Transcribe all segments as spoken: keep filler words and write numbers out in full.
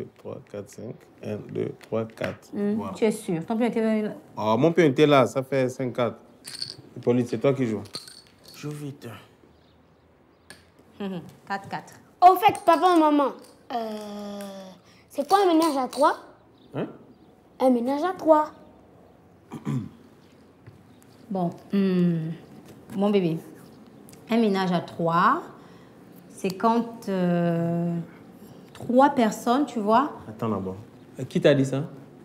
trois, quatre, cinq. un, deux, trois, quatre. Mmh, voilà. Tu es sûr? Ton pion était là? Oh, mon pion était là, ça fait cinq, quatre. Hippolyte, c'est toi qui joues. Joue vite. quatre, quatre. Au fait, papa et maman, euh, c'est quoi un ménage à trois? Hein? Un ménage à trois. Bon, hum, mon bébé, un ménage à trois, c'est quand euh, trois personnes, tu vois. Attends d'abord. Qui t'a dit ça?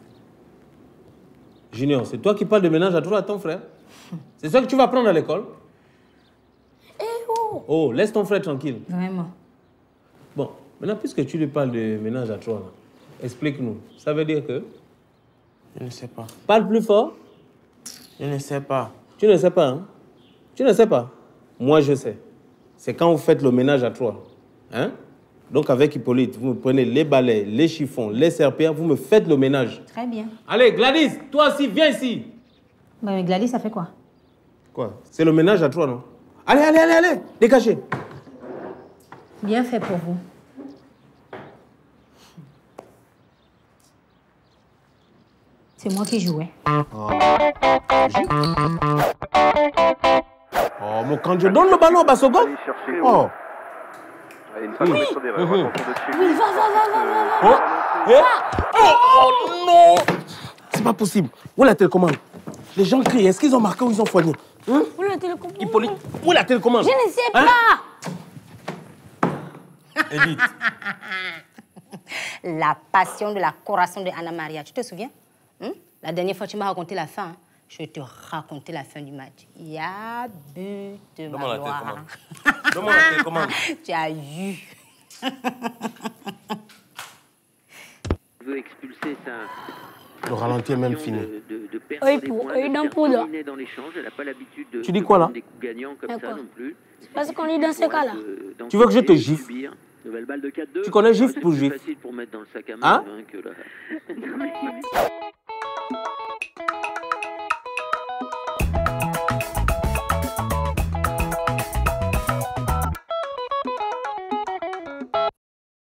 Junior, c'est toi qui parles de ménage à trois à ton frère? C'est ça que tu vas apprendre à l'école? Eh oh! Oh, laisse ton frère tranquille. Vraiment. Bon, maintenant, puisque tu lui parles de ménage à trois, explique-nous. Ça veut dire que? Je ne sais pas. Parle plus fort. Je ne sais pas. Tu ne sais pas, hein? Tu ne sais pas? Moi, je sais. C'est quand vous faites le ménage à trois. Hein? Donc, avec Hippolyte, vous me prenez les balais, les chiffons, les serpillères, vous me faites le ménage. Très bien. Allez, Gladys, toi aussi, viens ici. Bah, mais Gladys, ça fait quoi? Quoi? C'est le ménage à trois, non? Allez, allez, allez, allez, dégagez. Bien fait pour vous. C'est moi qui jouais. Oh. Oh, mais quand je donne le ballon à Bassogo. Oh. Oui, oui, va, va, va, va, va, va. Oh. Eh? Oh, oh non. C'est pas possible. Où est la télécommande? Les gens crient. Est-ce qu'ils ont marqué ou ils ont foigné? Hein? Où est la télécommande? Hippolyte, où est la télécommande? Je ne sais hein? pas. Edith. La passion de la corazon de Anna Maria. Tu te souviens? Hein? La dernière fois, tu m'as raconté la fin. Hein? Je vais te raconter la fin du match. Il y a but de ma gloire. Donne-moi la télécommande. Tu as eu. Je veux expulser sa... Le ralenti est même fini. De, de, de Oui, pour eux, d'un poudre. Tu dis quoi, là? Comme ça, non plus. C'est pas ce qu'on dit dans ces cas-là. Tu veux que je te gifle? Tu connais gifle pour gifle? Facile pour mettre dans le sac à main, hein? hein, que là.